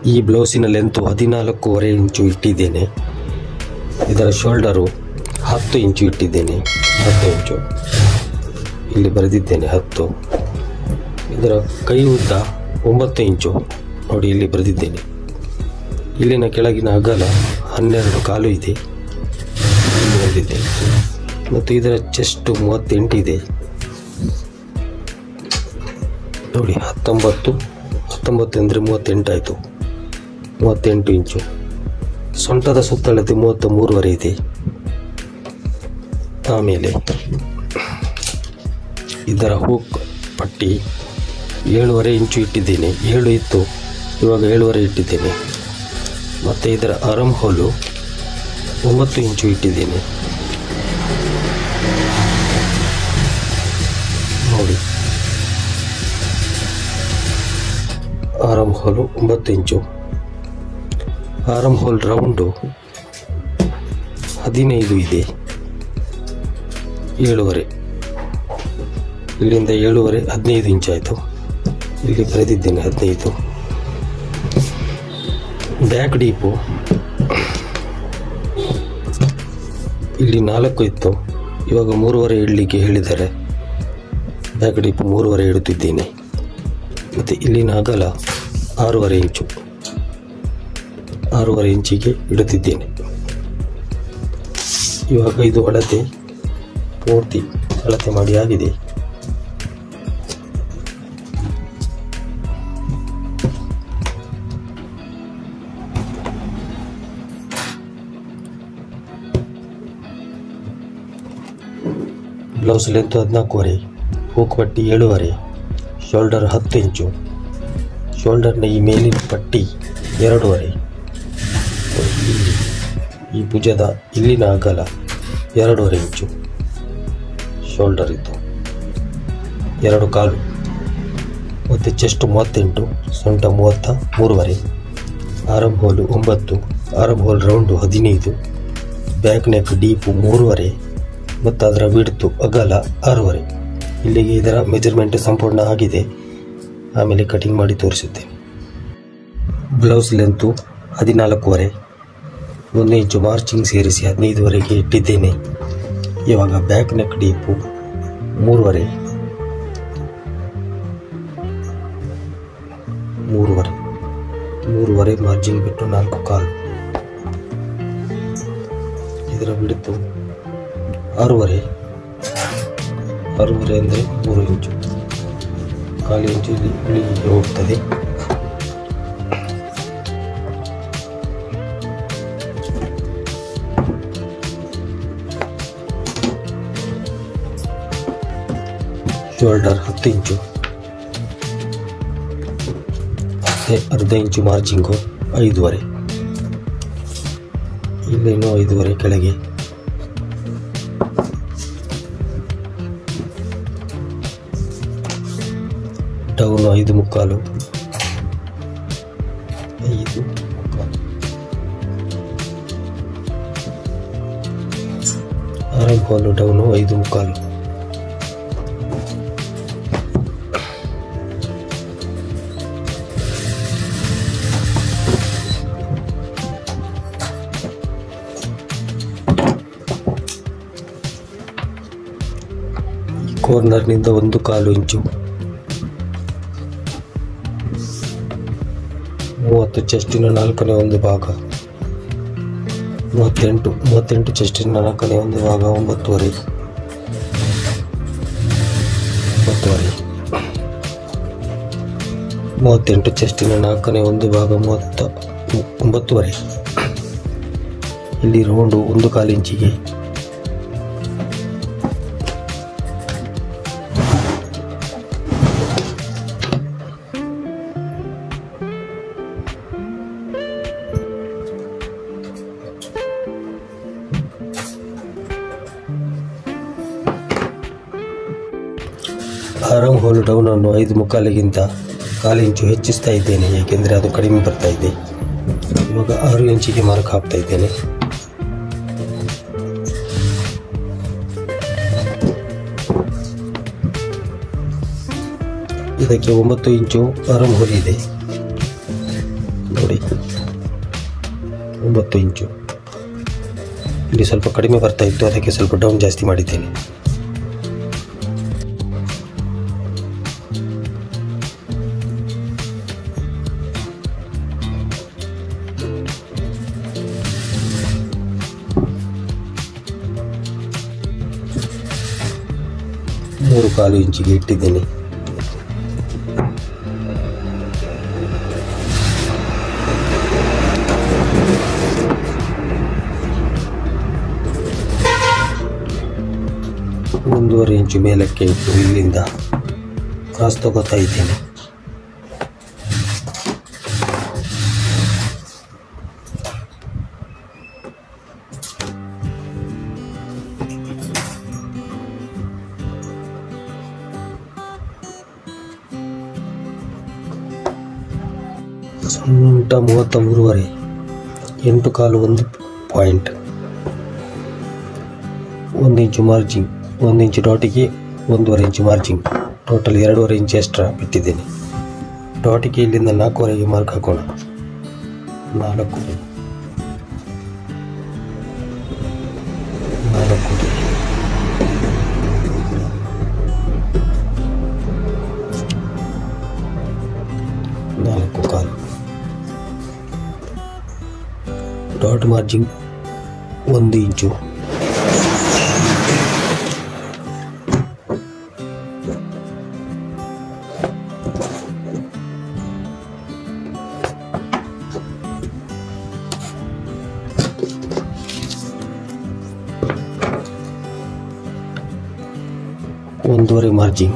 ಈ ಬ್ಲೌಸಿನ ಲೆಂತು 14.5 ಇಂಚು ಇಟ್ಟಿದ್ದೇನೆ. ಇದರ ಶೋಲ್ಡರು 10 ಇಂಚು ಇಟ್ಟಿದ್ದೇನೆ. 10 ಇಂಚು ಇಲ್ಲಿ ಬರೆದಿದ್ದೇನೆ 10. ಇದರ ಕೈ ಉದ್ದ 9 ಇಂಚು ನೋಡಿ ಇಲ್ಲಿ ಬರೆದಿದ್ದೇನೆ. ಇಲ್ಲಿನ ಕೆಳಗಿನ ಅಗಲ 12.25 ಇದೆ ಇಲ್ಲಿ ಬರೆದಿದ್ದೇನೆ. ಮತ್ತು ಇದರ ಚೆಸ್ಟ್ 38 ಇದೆ ನೋಡಿ. 19 ಅಂದರೆ 38 ಆಯಿತು. 38 ಇಂಚು. ಸೊಂಟದ ಸುತ್ತಳತೆ 33.5 ಇದೆ. ಆಮೇಲೆ ಇದರ ಹೂಕ್ ಪಟ್ಟಿ 7.5 ಇಂಚು ಇಟ್ಟಿದ್ದೇನೆ. 7 ಇತ್ತು, ಇವಾಗ 7.5 ಇಟ್ಟಿದ್ದೇನೆ. ಮತ್ತು ಇದರ ಆರಮ್ ಹೋಲು 9 ಇಂಚು ಇಟ್ಟಿದ್ದೇನೆ ನೋಡಿ. ಆರಮ್ ಹೋಲು 9 ಇಂಚು. ಆರಮ್ ಹೋಲ್ ರೌಂಡು 15 ಇದೆ. 7.5 ಇಲ್ಲಿಂದ 7.5 15 ಇಂಚು ಆಯಿತು. ಇಲ್ಲಿ ಬರೆದಿದ್ದೇನೆ 15. ಬ್ಯಾಕ್ ಡೀಪು ಇಲ್ಲಿ 4 ಇತ್ತು, ಇವಾಗ 3.5 ಇಡಲಿಕ್ಕೆ ಹೇಳಿದ್ದಾರೆ. ಬ್ಯಾಕ್ ಡೀಪು 3.5 ಇಡುತ್ತಿದ್ದೇನೆ. ಮತ್ತು ಇಲ್ಲಿನ ಅಗಲ 6.5 ಇಂಚು. 6.5 ಇಂಚಿಗೆ ಇಡುತ್ತಿದ್ದೇನೆ. ಇವಾಗ ಇದು ಅಳತೆ ಪೂರ್ತಿ ಅಳತೆ ಮಾಡಿ ಆಗಿದೆ. ಬ್ಲೌಸ್ ಲೆಂತ್ 14.5, ಹೂಕ್ ಪಟ್ಟಿ 7.5, ಶೋಲ್ಡರ್ 10 ಇಂಚು. ಶೋಲ್ಡರ್ನ ಈ ಮೇಲಿನ ಪಟ್ಟಿ 2.5. ಈ ಭುಜದ ಇಲ್ಲಿನ ಅಗಲ 2.5 ಇಂಚು. ಶೋಲ್ಡರ್ ಇತ್ತು 2 ಕಾಲು. ಮತ್ತು ಚೆಸ್ಟ್ 38, ಸೊಂಟ 33.5. Armhole 9, armhole round 15. Back neck deep 3.5 ಮತ್ತು ಅದರ ವಿಡ್ತು ಅಗಲ 6.5. ಇಲ್ಲಿಗೆ ಇದರ ಮೆಜರ್ಮೆಂಟ್ ಸಂಪೂರ್ಣ ಆಗಿದೆ. ಆಮೇಲೆ ಕಟಿಂಗ್ ಮಾಡಿ ತೋರಿಸುತ್ತೇನೆ. ಬ್ಲೌಸ್ ಲೆಂತು 14.5, 1 ಇಂಚು ಮಾರ್ಚಿಂಗ್ ಸೇರಿಸಿ 15ವರೆಗೆ ಇಟ್ಟಿದ್ದೇನೆ. ಇವಾಗ ಬ್ಯಾಕ್ ನೆಕ್ ಡೀಪು 3.5 ಮಾರ್ಜಿನ್ ಬಿಟ್ಟು 4 ಕಾಲು. ಇದರ ಬಿಡುತ್ತು 6.5 ಅಂದರೆ 3 ಇಂಚು. 1/4 ಇಂಚು ಇಲ್ಲಿ ಇಳಿಗೆ ಹೋಗ್ತದೆ. ಶೋಲ್ಡರ್ 10 ಇಂಚು, ಅರ್ಧ ಇಂಚು ಮಾರ್ಜಿಂಗು 5.5. ಇಲ್ಲೇನು 5.5 ಕೆಳಗೆ. ಡೌನು 5.75. ಆರಮ್ ಹೋಲು ಡೌನು 5.75. ಕಾರ್ನರ್ನಿಂದ 1/4 ಇಂಚು. 30 ಚೆಸ್ಟಿನ 4ನೇ ಒಂದು ಭಾಗ. 38 ಚೆಸ್ಟಿನ 4ನೇ ಒಂದು ಭಾಗ 9.5. 38 ಚೆಸ್ಟಿನ 4ನೇ ಒಂದು ಭಾಗ 9.5. ಇಲ್ಲಿ ರೌಂಡು 1/4 ಇಂಚಿಗೆ. ಆರಮ್ ಹೋಲ್ ಡೌನ್ ಅನ್ನು 5.75ಗಿಂತ 1/4 ಇಂಚು ಹೆಚ್ಚಿಸ್ತಾ ಇದ್ದೇನೆ, ಏಕೆಂದರೆ ಅದು ಕಡಿಮೆ ಬರ್ತಾ ಇದೆ. ಇವಾಗ 6 ಇಂಚಿಗೆ ಮಾರ್ಕ್ ಹಾಕ್ತಾ ಇದ್ದೇನೆ. ಇದಕ್ಕೆ 9 ಇಂಚು ಆರಮ್ ಹೋಲ್ ಇದೆ ನೋಡಿ. ನೋಡಿ 9 ಇಂಚು. ಇಲ್ಲಿ ಸ್ವಲ್ಪ ಕಡಿಮೆ ಬರ್ತಾ ಇತ್ತು, ಅದಕ್ಕೆ ಸ್ವಲ್ಪ ಡೌನ್ ಜಾಸ್ತಿ ಮಾಡಿದ್ದೇನೆ. ಮೂರು 4 ಇಂಚಿಗೆ ಇಟ್ಟಿದ್ದೇನೆ. ಒಂದೂವರೆ ಇಂಚು ಮೇಲಕ್ಕೆ ಇಟ್ಟು ಇಲ್ಲಿಂದ ಕ್ರಾಸ್ ತಗೋತಾ ಇದ್ದೇನೆ. ಸೊಂಟ 33.5, 8 ಕಾಲು 1 ಪಾಯಿಂಟ್, 1 ಇಂಚು ಮಾರ್ಜಿನ್, 1 ಇಂಚು ಡಾಟಿಗೆ 1.5 ಇಂಚು ಮಾರ್ಜಿನ್, ಟೋಟಲ್ 2.5 ಇಂಚು ಎಕ್ಸ್ಟ್ರಾ ಬಿಟ್ಟಿದ್ದೇನೆ. ಡಾಟಿಗೆ ಇಲ್ಲಿಂದ 4.5ಗೆ ಮಾರ್ಕ್ ಹಾಕೋಣ. 4 ಕಾಲು. ಡಾಟ್ ಮಾರ್ಜಿನ್ 1 ಇಂಚು. ಒಂದೂವರೆ ಮಾರ್ಜಿನ್.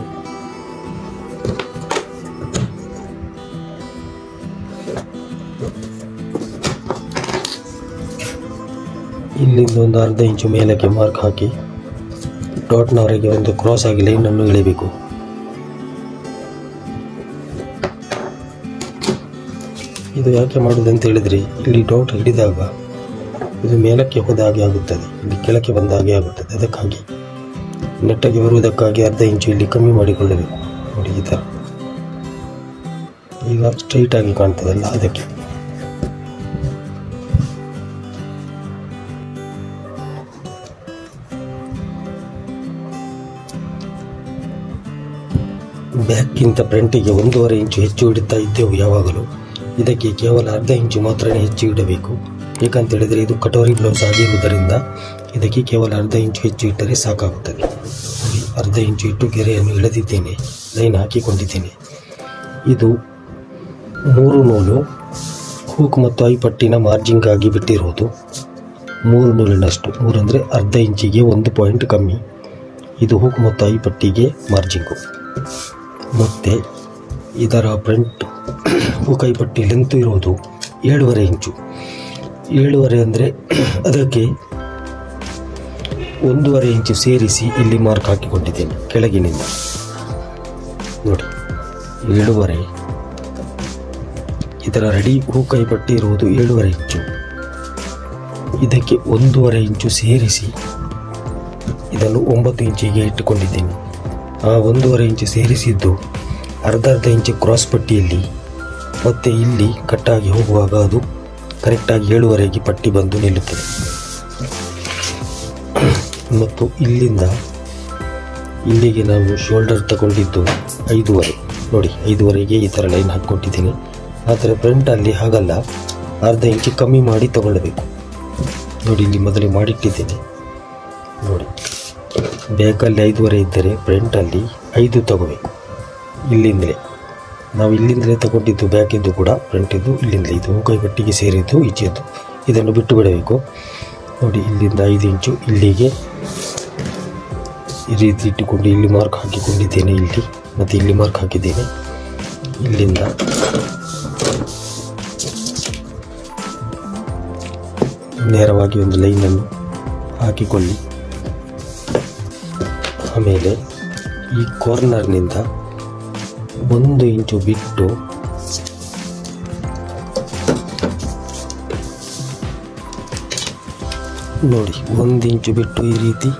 ಇಲ್ಲಿಂದ ಒಂದು ಅರ್ಧ ಇಂಚು ಮೇಲಕ್ಕೆ ಮಾರ್ಕ್ ಹಾಕಿ ಡಾಟ್ನವರೆಗೆ ಒಂದು ಕ್ರಾಸ್ ಆಗಿ ಲೈನನ್ನು ಎಳೆಯಬೇಕು. ಇದು ಯಾಕೆ ಮಾಡುವುದು ಅಂತ ಹೇಳಿದರೆ, ಇಲ್ಲಿ ಡಾಟ್ ಹಿಡಿದಾಗ ಇದು ಮೇಲಕ್ಕೆ ಹೋದ ಹಾಗೆ ಆಗುತ್ತದೆ, ಇಲ್ಲಿ ಕೆಳಕ್ಕೆ ಬಂದ ಹಾಗೆ ಆಗುತ್ತದೆ. ಅದಕ್ಕಾಗಿ ನೆಟ್ಟಾಗಿ ಬರುವುದಕ್ಕಾಗಿ ಅರ್ಧ ಇಂಚು ಇಲ್ಲಿ ಕಮ್ಮಿ ಮಾಡಿಕೊಳ್ಳಬೇಕು. ನೋಡಿ, ಈ ಥರ ಈಗ ಸ್ಟ್ರೈಟ್ ಆಗಿ ಕಾಣ್ತದಲ್ಲ, ಅದಕ್ಕೆ. ಬ್ಯಾಕ್ಗಿಂತ ಫ್ರಂಟಿಗೆ 1.5 ಇಂಚು ಹೆಚ್ಚು ಇಡುತ್ತಾ ಇದ್ದೆವು ಯಾವಾಗಲೂ. ಇದಕ್ಕೆ ಕೇವಲ ಅರ್ಧ ಇಂಚು ಮಾತ್ರ ಹೆಚ್ಚು ಇಡಬೇಕು. ಏಕಂತೇಳಿದರೆ ಇದು ಕಟೋರಿ ಬ್ಲೌಸ್ ಆಗಿರುವುದರಿಂದ ಇದಕ್ಕೆ ಕೇವಲ ಅರ್ಧ ಇಂಚು ಹೆಚ್ಚು ಇಟ್ಟರೆ ಸಾಕಾಗುತ್ತದೆ. ಅರ್ಧ ಇಂಚು ಇಟ್ಟು ಗೆರೆಯನ್ನು ಎಳೆದಿದ್ದೇನೆ, ಲೈನ್ ಹಾಕಿಕೊಂಡಿದ್ದೇನೆ. ಇದು 3 ನೂಲು ಹೂಕ್ ಮತ್ತು ಐಪಟ್ಟಿನ ಮಾರ್ಜಿನ್ಗಾಗಿ ಬಿಟ್ಟಿರುವುದು. 3 ನೂಲಿನಷ್ಟು, 3 ಅಂದರೆ ಅರ್ಧ ಇಂಚಿಗೆ 1 ಪಾಯಿಂಟ್ ಕಮ್ಮಿ. ಇದು ಹೂಕ್ ಮತ್ತು ಐಪಟ್ಟಿಗೆ ಮಾರ್ಜಿಂಗು. ಮತ್ತು ಇದರ ಫ್ರಂಟ್ ಹೂಕ್ ಐಪಟ್ಟಿ ಲೆಂತ್ ಇರುವುದು 7.5 ಇಂಚು. 7.5 ಅಂದರೆ ಅದಕ್ಕೆ 1.5 ಇಂಚು ಸೇರಿಸಿ ಇಲ್ಲಿ ಮಾರ್ಕ್ ಹಾಕಿಕೊಂಡಿದ್ದೇನೆ ಕೆಳಗಿನಿಂದ. ನೋಡಿ, 7.5. ಇದರ ರೆಡಿ ಹೂಕ್ ಐಪಟ್ಟಿ ಇರುವುದು 7.5 ಇಂಚು. ಇದಕ್ಕೆ 1.5 ಇಂಚು ಸೇರಿಸಿ ಇದನ್ನು 9 ಇಂಚಿಗೆ ಇಟ್ಟುಕೊಂಡಿದ್ದೇನೆ. ಆ 1.5 ಇಂಚು ಸೇರಿಸಿದ್ದು ಅರ್ಧ ಇಂಚು ಕ್ರಾಸ್ ಪಟ್ಟಿಯಲ್ಲಿ, ಮತ್ತು ಇಲ್ಲಿ ಕಟ್ಟಾಗಿ ಹೋಗುವಾಗ ಅದು ಕರೆಕ್ಟಾಗಿ 7.5ಗೆ ಪಟ್ಟಿ ಬಂದು ನಿಲ್ಲುತ್ತದೆ. ಮತ್ತು ಇಲ್ಲಿಂದ ಇಲ್ಲಿಗೆ ನಾವು ಶೋಲ್ಡರ್ ತಗೊಂಡಿದ್ದು 5.5. ನೋಡಿ, 5.5ಗೆ ಈ ಥರ ಲೈನ್ ಹಾಕ್ಕೊಟ್ಟಿದ್ದೀನಿ. ಆದರೆ ಫ್ರಂಟಲ್ಲಿ ಹಾಗಲ್ಲ, ಅರ್ಧ ಇಂಚು ಕಮ್ಮಿ ಮಾಡಿ ತಗೊಳ್ಳಬೇಕು. ನೋಡಿ, ಇಲ್ಲಿ ಮೊದಲೇ ಮಾಡಿಟ್ಟಿದ್ದೇನೆ. ನೋಡಿ, ಬ್ಯಾಕಲ್ಲಿ 5.5 ಇದ್ದರೆ ಫ್ರಂಟಲ್ಲಿ 5 ತಗೋಬೇಕು. ಇಲ್ಲಿಂದಲೇ ನಾವು ಇಲ್ಲಿಂದಲೇ ತಗೊಂಡಿದ್ದು, ಬ್ಯಾಕಿದ್ದು ಕೂಡ ಫ್ರಂಟಿದ್ದು ಇಲ್ಲಿಂದಲೇ. ಇದು ಕೈಪಟ್ಟಿಗೆ ಸೇರಿದ್ದು ಈಚೆದ್ದು, ಇದನ್ನು ಬಿಟ್ಟು ಬಿಡಬೇಕು. ನೋಡಿ, ಇಲ್ಲಿಂದ 5 ಇಂಚು ಇಲ್ಲಿಗೆ ಈ ರೀತಿ ಇಟ್ಟುಕೊಂಡು ಇಲ್ಲಿ ಮಾರ್ಕ್ ಹಾಕಿಕೊಂಡಿದ್ದೇನೆ. ಇಲ್ಲಿ ಮತ್ತು ಇಲ್ಲಿ ಮಾರ್ಕ್ ಹಾಕಿದ್ದೇನೆ. ಇಲ್ಲಿಂದ ನೇರವಾಗಿ ಒಂದು ಲೈನನ್ನು ಹಾಕಿಕೊಳ್ಳಿ. ಆಮೇಲೆ ಈ ಕಾರ್ನರ್ನಿಂದ 1 ಇಂಚು ಬಿಟ್ಟು ನೋಡಿ, 1 ಇಂಚು ಬಿಟ್ಟು ಈ ರೀತಿ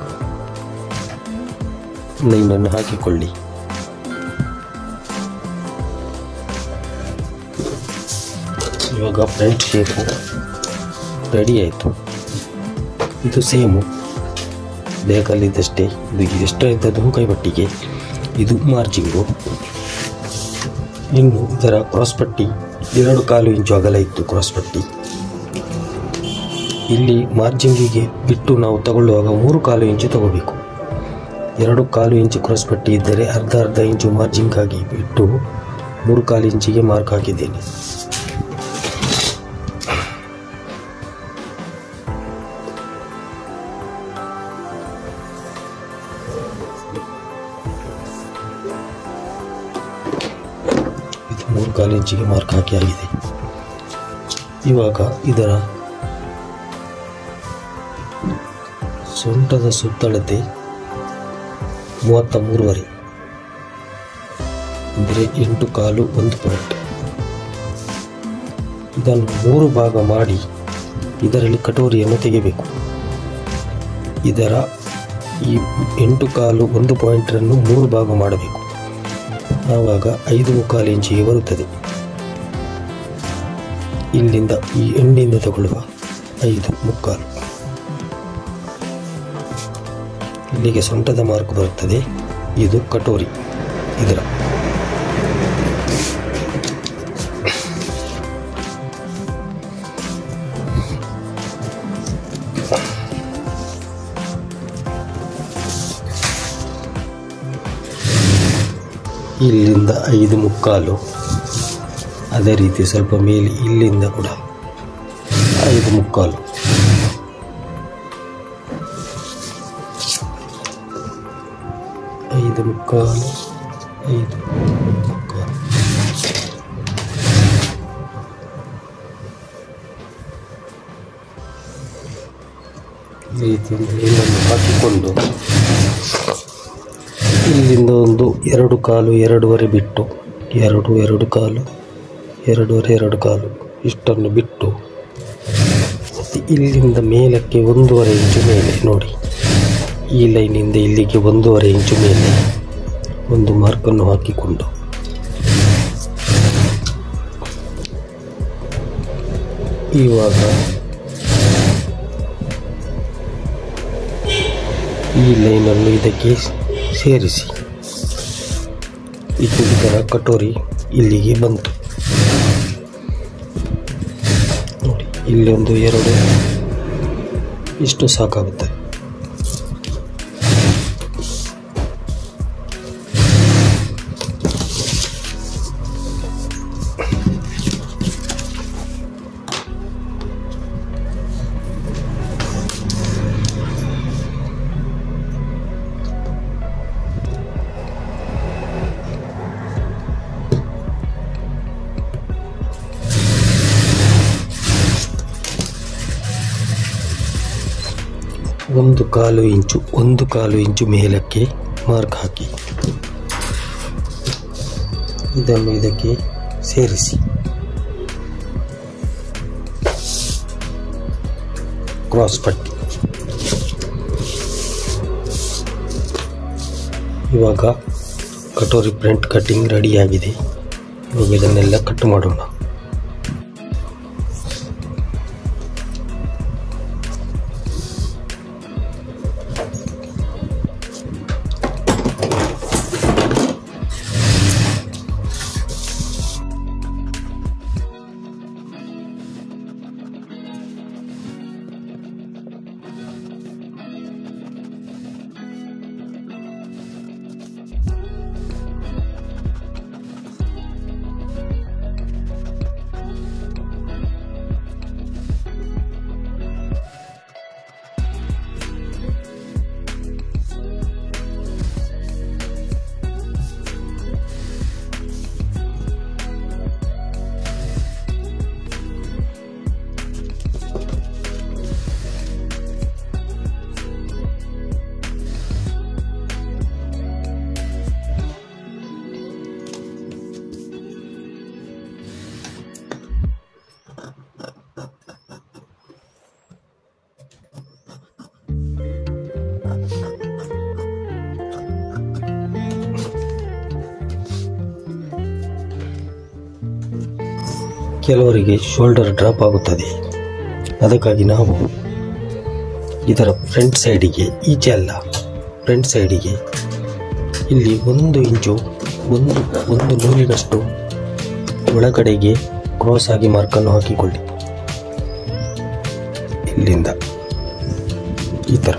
ಲೈನನ್ನು ಹಾಕಿಕೊಳ್ಳಿ. ಇವಾಗ ಫ್ರಂಟ್ ಶೇಪು ರೆಡಿ ಆಯಿತು. ಇದು ಸೇಮು ಬೇಕಲ್ಲಿದ್ದಷ್ಟೇ. ಇದು ಎಷ್ಟರ ಇದ್ದದ್ದು ಕೈಪಟ್ಟಿಗೆ, ಇದು ಮಾರ್ಜಿಂಗು. ಇನ್ನು ಇದರ ಕ್ರಾಸ್ ಪಟ್ಟಿ 2.25 ಇಂಚು ಅಗಲ ಇತ್ತು ಕ್ರಾಸ್ ಪಟ್ಟಿ. ಇಲ್ಲಿ ಮಾರ್ಜಿಂಗಿಗೆ ಬಿಟ್ಟು ನಾವು ತಗೊಳ್ಳುವಾಗ 3.25 ಇಂಚು ತಗೋಬೇಕು. 2.25 ಇಂಚು ಕ್ರಾಸ್ ಪಟ್ಟಿ ಇದ್ದರೆ ಅರ್ಧ ಇಂಚು ಮಾರ್ಜಿಂಗಾಗಿ ಬಿಟ್ಟು 3.25 ಇಂಚಿಗೆ ಮಾರ್ಕ್ ಹಾಕಿದ್ದೇನೆ. ಇದು 3.25 ಇಂಚಿಗೆ ಮಾರ್ಕ್ ಹಾಕಿ ಆಗಿದೆ. ಇವಾಗ ಇದರ ಸೊಂಟದ ಸುತ್ತಳತೆ 33.5 ಅಂದರೆ 8.25 1 ಪಾಯಿಂಟ್. ಇದನ್ನು 3 ಭಾಗ ಮಾಡಿ ಇದರಲ್ಲಿ ಕಟೋರಿಯನ್ನು ತೆಗೆಯಬೇಕು. ಇದರ ಈ 8.25 1 ಪಾಯಿಂಟನ್ನು 3 ಭಾಗ ಮಾಡಬೇಕು. ಆವಾಗ 5.25 ಇಂಚಿಗೆ ಬರುತ್ತದೆ. ಇಲ್ಲಿಂದ ಈ ಎಂಡಿಂದ ತಗೊಳ್ಳುವ 5.25 ಇಲ್ಲಿಗೆ ಸೊಂಟದ ಮಾರ್ಕ್ ಬರುತ್ತದೆ. ಇದು ಕಟೋರಿ. ಇದರ ಇಲ್ಲಿಂದ 5.25, ಅದೇ ರೀತಿ ಸ್ವಲ್ಪ ಮೇಲೆ ಇಲ್ಲಿಂದ ಕೂಡ 5.25. ಈ ರೀತಿ ಲೈನನ್ನು ಹಾಕಿಕೊಂಡು ಇಲ್ಲಿಂದ ಒಂದು 2.25 2.25 ಬಿಟ್ಟು 2.25 2.25 ಇಷ್ಟನ್ನು ಬಿಟ್ಟು ಇಲ್ಲಿಂದ ಮೇಲಕ್ಕೆ 1.25 ಇಂಚು ಮೇಲೆ ನೋಡಿ. ಈ ಲೈನಿಂದ ಇಲ್ಲಿಗೆ 1.25 ಇಂಚು ಮೇಲೆ ಒಂದು ಮಾರ್ಕನ್ನು ಹಾಕಿಕೊಂಡು ಇವಾಗ ಈ ಲೈನನ್ನು ಇದಕ್ಕೆ ಸೇರಿಸಿ. ಇದು ಇದರ ಕಟೋರಿ ಇಲ್ಲಿಗೆ ಬಂತು ನೋಡಿ. ಇಲ್ಲಿ ಒಂದು 2 ಇಷ್ಟು ಸಾಕಾಗುತ್ತೆ. ಒಂದು 1.25 ಇಂಚು ಮೇಲಕ್ಕೆ ಮಾರ್ಕ್ ಹಾಕಿ ಇದನ್ನು ಇದಕ್ಕೆ ಸೇರಿಸಿ. ಕ್ರಾಸ್ ಪಟ್ಟಿ ಇವಾಗ ಕಟೋರಿ ಫ್ರಂಟ್ ಕಟ್ಟಿಂಗ್ ರೆಡಿಯಾಗಿದೆ. ಇವಾಗ ಇದನ್ನೆಲ್ಲ ಕಟ್ ಮಾಡೋಣ. ಕೆಲವರಿಗೆ ಶೋಲ್ಡರ್ ಡ್ರಾಪ್ ಆಗುತ್ತದೆ. ಅದಕ್ಕಾಗಿ ನಾವು ಇದರ ಫ್ರಂಟ್ ಸೈಡಿಗೆ, ಈಚೆ ಅಲ್ಲ ಫ್ರಂಟ್ ಸೈಡಿಗೆ ಇಲ್ಲಿ 1 ಇಂಚು ಒಂದು ನೂಲಿನಷ್ಟು ಒಳಗಡೆಗೆ ಕ್ರಾಸ್ ಆಗಿ ಮಾರ್ಕನ್ನು ಹಾಕಿಕೊಳ್ಳಿ. ಇಲ್ಲಿಂದ ಈ ಥರ.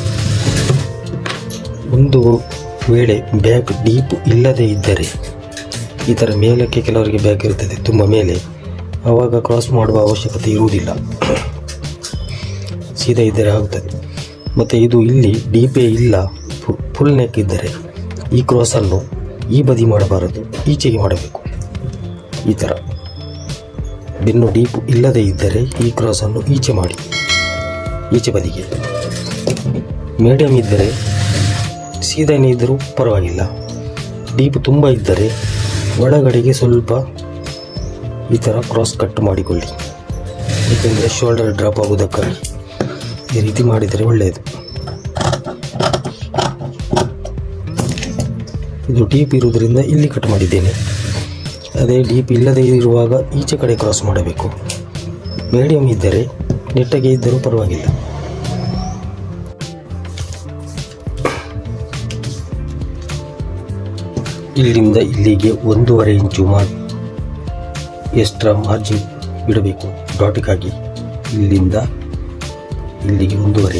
ಒಂದು ವೇಳೆ ಬ್ಯಾಗ್ ಡೀಪ್ ಇಲ್ಲದೇ ಇದ್ದರೆ, ಈ ಥರ ಮೇಲಕ್ಕೆ ಕೆಲವರಿಗೆ ಬ್ಯಾಗ್ ಇರ್ತದೆ ತುಂಬ ಮೇಲೆ, ಆವಾಗ ಕ್ರಾಸ್ ಮಾಡುವ ಅವಶ್ಯಕತೆ ಇರುವುದಿಲ್ಲ, ಸೀದಾ ಇದ್ದರೆ ಆಗುತ್ತದೆ. ಮತ್ತು ಇದು ಇಲ್ಲಿ ಡೀಪೇ ಇಲ್ಲ, ಫುಲ್ ನೆಕ್ ಇದ್ದರೆ ಈ ಕ್ರಾಸನ್ನು ಈ ಬದಿ ಮಾಡಬಾರದು, ಈಚೆಗೆ ಮಾಡಬೇಕು. ಈ ಥರ ಬೆನ್ನು ಡೀಪ್ ಇಲ್ಲದೇ ಇದ್ದರೆ ಈ ಕ್ರಾಸನ್ನು ಈಚೆ ಮಾಡಿ, ಈಚೆ ಬದಿಗೆ. ಮೀಡಿಯಮ್ ಇದ್ದರೆ ಸೀದಾನೇ ಇದ್ದರೂ ಪರವಾಗಿಲ್ಲ. ಡೀಪ್ ತುಂಬ ಇದ್ದರೆ ಒಳಗಡೆಗೆ ಸ್ವಲ್ಪ ಈ ಥರ ಕ್ರಾಸ್ ಕಟ್ ಮಾಡಿಕೊಳ್ಳಿ, ಏಕೆಂದರೆ ಶೋಲ್ಡರ್ ಡ್ರಾಪ್ ಆಗುವುದಕ್ಕಾಗಿ ಈ ರೀತಿ ಮಾಡಿದರೆ ಒಳ್ಳೆಯದು. ಇದು ಡೀಪ್ ಇರುವುದರಿಂದ ಇಲ್ಲಿ ಕಟ್ ಮಾಡಿದ್ದೇನೆ. ಅದೇ ಡೀಪ್ ಇಲ್ಲದೇ ಇರುವಾಗ ಈಚೆ ಕಡೆ ಕ್ರಾಸ್ ಮಾಡಬೇಕು. ಮೀಡಿಯಮ್ ಇದ್ದರೆ ನೆಟ್ಟಗೆ ಇದ್ದರೂ ಪರವಾಗಿಲ್ಲ. ಇಲ್ಲಿಂದ ಇಲ್ಲಿಗೆ 1.5 ಇಂಚು ಎಕ್ಸ್ಟ್ರಾ ಮಾರ್ಜಿನ್ ಬಿಡಬೇಕು ಡಾಟಿಗಾಗಿ. ಇಲ್ಲಿಂದ ಇಲ್ಲಿಗೆ 1.5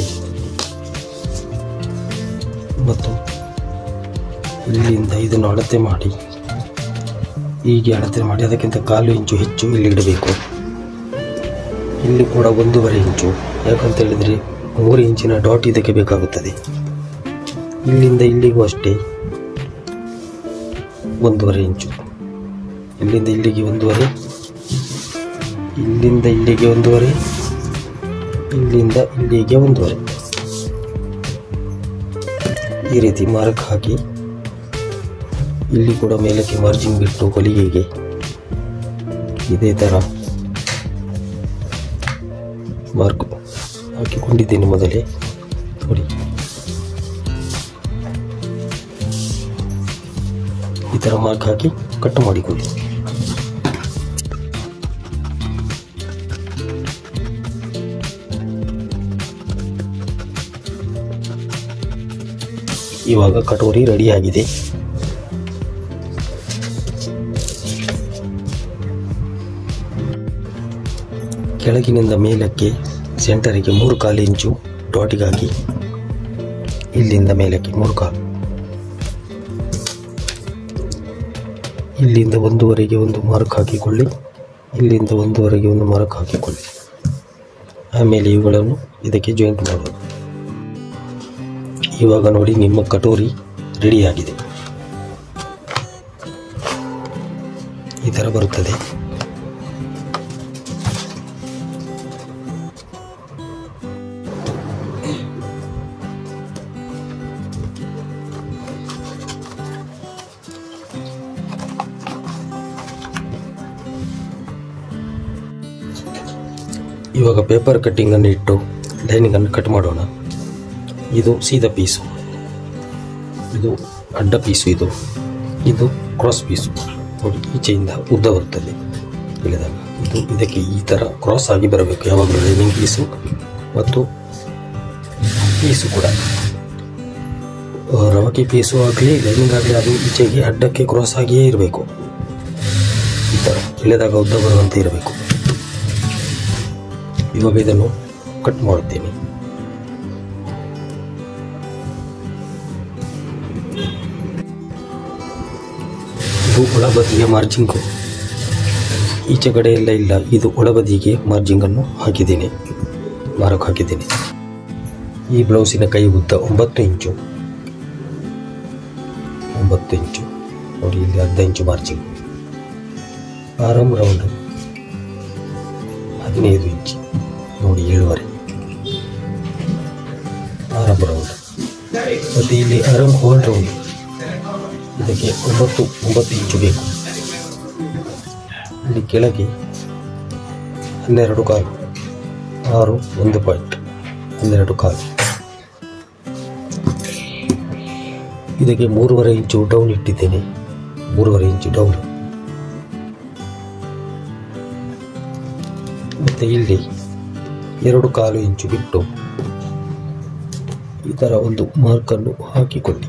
ಮತ್ತು ಇಲ್ಲಿಂದ ಇದನ್ನು ಅಳತೆ ಮಾಡಿ, ಹೀಗೆ ಅಳತೆ ಮಾಡಿ ಅದಕ್ಕಿಂತ 1/4 ಇಂಚು ಹೆಚ್ಚು ಇಲ್ಲಿ ಇಡಬೇಕು. ಇಲ್ಲಿ ಕೂಡ 1.5 ಇಂಚು, ಯಾಕಂತ ಹೇಳಿದರೆ 3 ಇಂಚಿನ ಡಾಟ್ ಇದಕ್ಕೆ ಬೇಕಾಗುತ್ತದೆ. ಇಲ್ಲಿಂದ ಇಲ್ಲಿಗೂ ಅಷ್ಟೇ 1.5 ಇಂಚು. ಇಲ್ಲಿಂದ ಇಲ್ಲಿಗೆ 1.5, ಇಲ್ಲಿಂದ ಇಲ್ಲಿಗೆ 1.5, ಇಲ್ಲಿಂದ ಇಲ್ಲಿಗೆ 1.5. ಈ ರೀತಿ ಮಾರ್ಕ್ ಹಾಕಿ, ಇಲ್ಲಿ ಕೂಡ ಮೇಲಕ್ಕೆ ಮಾರ್ಜಿನ್ ಬಿಟ್ಟು ಹೊಲಿಗೆಗೆ ಇದೇ ಥರ ಮಾರ್ಕ್ ಹಾಕಿಕೊಂಡಿದ್ದೇನೆ ಮೊದಲೇ ನೋಡಿ. ಈ ಥರ ಮಾರ್ಕ್ ಹಾಕಿ ಕಟ್ ಮಾಡಿಕೊಳ್ಳಿ. ಇವಾಗ ಕಟೋರಿ ರೆಡಿಯಾಗಿದೆ. ಕೆಳಗಿನಿಂದ ಮೇಲಕ್ಕೆ ಸೆಂಟರಿಗೆ 3/4 ಇಂಚು ಡಾಟಿಗಾಗಿ, ಇಲ್ಲಿಂದ ಮೇಲಕ್ಕೆ 3/4, ಇಲ್ಲಿಂದ 1.5ಗೆ ಒಂದು ಮಾರ್ಕ್ ಹಾಕಿಕೊಳ್ಳಿ, ಇಲ್ಲಿಂದ 1.5ಗೆ ಒಂದು ಮಾರ್ಕ್ ಹಾಕಿಕೊಳ್ಳಿ. ಆಮೇಲೆ ಇವುಗಳನ್ನು ಇದಕ್ಕೆ ಜಾಯಿಂಟ್ ಮಾಡೋದು. ಇವಾಗ ನೋಡಿ ನಿಮ್ಮ ಕಟೋರಿ ರೆಡಿಯಾಗಿದೆ. ಈ ಥರ ಬರುತ್ತದೆ. ಇವಾಗ ಪೇಪರ್ ಕಟ್ಟಿಂಗನ್ನು ಇಟ್ಟು ಲೈನಿಂಗನ್ನು ಕಟ್ ಮಾಡೋಣ. ಇದು ಸೀದಾ ಪೀಸು, ಇದು ಅಡ್ಡ ಪೀಸು, ಇದು ಕ್ರಾಸ್ ಪೀಸು. ನೋಡಿ ಈಚೆಯಿಂದ ಉದ್ದ ಬರ್ತದೆ ಇಳಿದಾಗ. ಇದು ಇದಕ್ಕೆ ಈ ಥರ ಕ್ರಾಸ್ ಆಗಿ ಬರಬೇಕು ಯಾವಾಗಲೂ ಲೈನಿಂಗ್ ಪೀಸು ಮತ್ತು ಪೀಸು ಕೂಡ. ರವಕೆ ಪೀಸು ಆಗಲಿ ಲೈನಿಂಗ್ ಆಗಲಿ ಅದು ಈಚೆಗೆ ಅಡ್ಡಕ್ಕೆ ಕ್ರಾಸ್ ಆಗಿಯೇ ಇರಬೇಕು. ಈ ಥರ ಇಳಿದಾಗ ಉದ್ದ ಬರುವಂತೆ ಇರಬೇಕು. ಇವಾಗ ಇದನ್ನು ಕಟ್ ಮಾಡುತ್ತೇನೆ. ಇದು ಒಳಬದಿಯ ಮಾರ್ಜಿಂಗು, ಈಚೆ ಕಡೆ ಎಲ್ಲ ಇಲ್ಲ. ಇದು ಒಳಬದಿಗೆ ಮಾರ್ಜಿಂಗನ್ನು ಹಾಕಿದ್ದೇನೆ, ಮಾರ್ಕ್ ಹಾಕಿದ್ದೇನೆ. ಈ ಬ್ಲೌಸಿನ ಕೈ ಉದ್ದ 9 ಇಂಚು. 9 ಇಂಚು ನೋಡಿ, ಇಲ್ಲಿ 10 ಇಂಚು ಮಾರ್ಜಿಂಗ್. ಆರಂ ರೌಂಡ್ 15 ಇಂಚು ನೋಡಿ, 7.5 ಆರಂ ರೌಂಡ್. ಮತ್ತು ಇಲ್ಲಿ ಆರಂ ಹೋಲ್ ರೌಂಡ್, ಇದಕ್ಕೆ 9 ಇಂಚು ಬೇಕು. ಇಲ್ಲಿ ಕೆಳಗೆ 12.5, 6 1 ಪಾಯಿಂಟ್ 12.5. ಇದಕ್ಕೆ 3.5 ಇಂಚು ಡೌನ್ ಇಟ್ಟಿದ್ದೇನೆ. 3.5 ಇಂಚು ಡೌನ್. ಮತ್ತು ಇಲ್ಲಿ 2.25 ಇಂಚು ಬಿಟ್ಟು ಈ ಥರ ಒಂದು ಮಾರ್ಕನ್ನು ಹಾಕಿಕೊಳ್ಳಿ.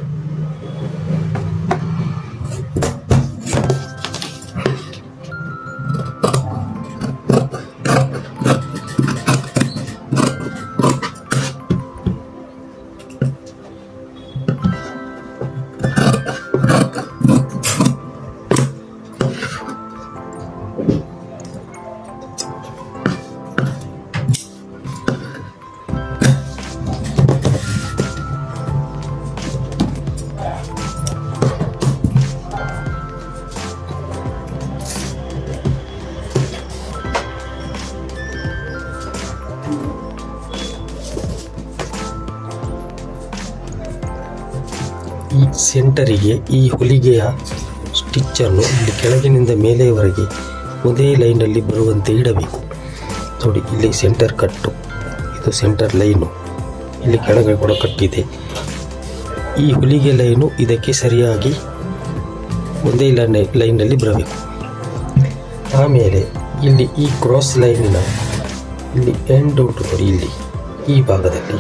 ಈ ಸೆಂಟರಿಗೆ ಈ ಹೊಲಿಗೆಯ ಸ್ಟಿಚ್ಚನ್ನು ಇಲ್ಲಿ ಕೆಳಗಿನಿಂದ ಮೇಲೆಯವರೆಗೆ ಒಂದೇ ಲೈನಲ್ಲಿ ಬರುವಂತೆ ಇಡಬೇಕು. ನೋಡಿ, ಇಲ್ಲಿ ಸೆಂಟರ್ ಕಟ್ಟು, ಇದು ಸೆಂಟರ್ ಲೈನು, ಇಲ್ಲಿ ಕೆಳಗೆ ಕೂಡ ಕಟ್ಟಿದೆ. ಈ ಹೊಲಿಗೆ ಲೈನು ಇದಕ್ಕೆ ಸರಿಯಾಗಿ ಒಂದೇ ಲೈನಲ್ಲಿ ಬರಬೇಕು. ಆಮೇಲೆ ಇಲ್ಲಿ ಈ ಕ್ರಾಸ್ ಲೈನಿನ ಇಲ್ಲಿ ಎಂಡ್ ಉಂಟು ನೋಡಿ, ಇಲ್ಲಿ ಈ ಭಾಗದಲ್ಲಿ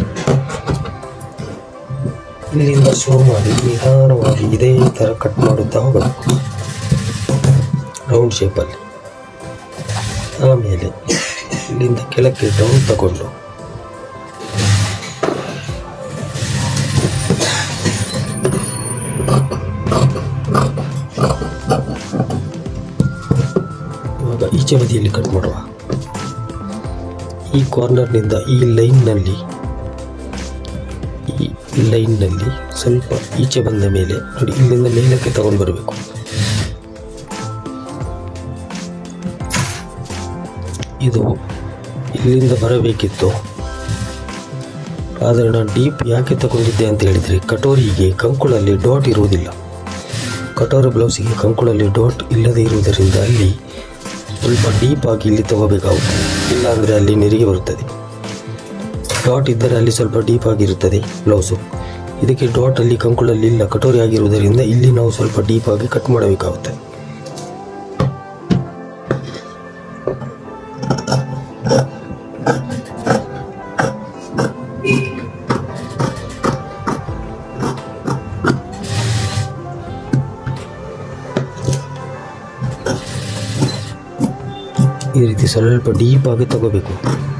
ಇಲ್ಲಿಂದ ಶುರು ಮಾಡಿ ನಿಧಾನವಾಗಿ ಇದೇ ಥರ ಕಟ್ ಮಾಡುತ್ತಾ ಹೋಗಬೇಕು ರೌಂಡ್ ಶೇಪಲ್ಲಿ. ಆಮೇಲೆ ಇಲ್ಲಿಂದ ಕೆಳಕ್ಕೆ ಡೌನ್ ತಗೊಂಡು ಇವಾಗ ಈಚೆ ಬದಿಯಲ್ಲಿ ಕಟ್ ಮಾಡುವ. ಈ ಕಾರ್ನರ್ನಿಂದ ಈ ಲೈನ್ನಲ್ಲಿ ಸ್ವಲ್ಪ ಈಚೆ ಬಂದ ಮೇಲೆ ನೋಡಿ, ಇಲ್ಲಿಂದ ಮೇಲಕ್ಕೆ ತಗೊಂಡು ಬರಬೇಕು. ಇದು ಇಲ್ಲಿಂದ ಬರಬೇಕಿತ್ತು, ಆದರೆ ನಾನು ಡೀಪ್ ಯಾಕೆ ತಗೊಂಡಿದ್ದೆ ಅಂತ ಹೇಳಿದರೆ, ಕಟೋರಿಗೆ ಕಂಕುಳಲ್ಲಿ ಡಾಟ್ ಇರುವುದಿಲ್ಲ. ಕಟೋರಿ ಬ್ಲೌಸಿಗೆ ಕಂಕುಳಲ್ಲಿ ಡಾಟ್ ಇಲ್ಲದೆ ಇರುವುದರಿಂದ ಅಲ್ಲಿ ಸ್ವಲ್ಪ ಡೀಪ್ ಆಗಿ ಇಲ್ಲಿ ತಗೋಬೇಕಾಗುತ್ತೆ, ಇಲ್ಲಾಂದರೆ ಅಲ್ಲಿ ನೆರಿಗೆ ಬರುತ್ತದೆ. ಡಾಟ್ ಇದ್ದರೆ ಅಲ್ಲಿ ಸ್ವಲ್ಪ ಡೀಪ್ ಆಗಿರುತ್ತದೆ ಬ್ಲೌಸು. ಇದಕ್ಕೆ ಡಾಟ್ ಅಲ್ಲಿ ಕಂಕುಳಲ್ಲಿ ಇಲ್ಲ, ಕಟೋರಿ ಆಗಿರುವುದರಿಂದ ಇಲ್ಲಿ ನಾವು ಸ್ವಲ್ಪ ಡೀಪ್ ಆಗಿ ಕಟ್ ಮಾಡಬೇಕಾಗುತ್ತೆ. ಈ ರೀತಿ ಸ್ವಲ್ಪ ಡೀಪ್ ಆಗಿ ತಗೋಬೇಕು.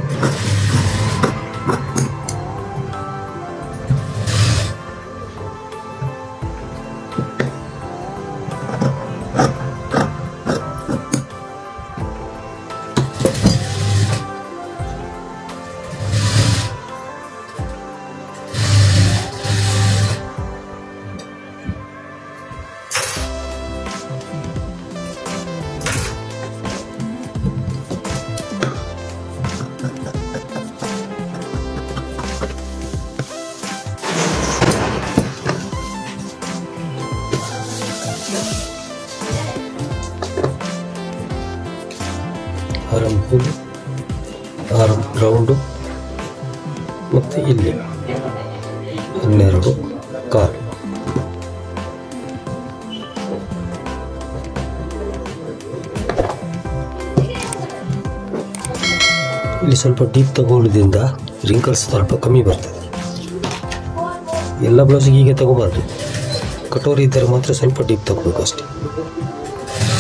ಆರಂ ರೌಂಡು ಮತ್ತು ಇಲ್ಲಿ 12 ಕಾಲು. ಇಲ್ಲಿ ಸ್ವಲ್ಪ ಡೀಪ್ ತಗೊಳ್ಳೋದ್ರಿಂದ ರಿಂಕಲ್ಸ್ ಸ್ವಲ್ಪ ಕಮ್ಮಿ ಬರ್ತದೆ. ಎಲ್ಲ ಬ್ಲೌಸಿಗೆ ಹೀಗೆ ತಗೋಬಾರ್ದು, ಕಟೋರಿ ಇದ್ದರೆ ಮಾತ್ರ ಸ್ವಲ್ಪ ಡೀಪ್ ತಗೋಬೇಕು ಅಷ್ಟೇ.